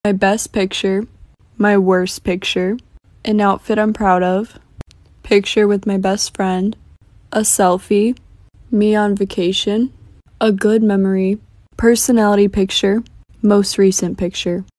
my best picture, my worst picture, an outfit I'm proud of, picture with my best friend, a selfie, me on vacation, a good memory, personality picture, most recent picture.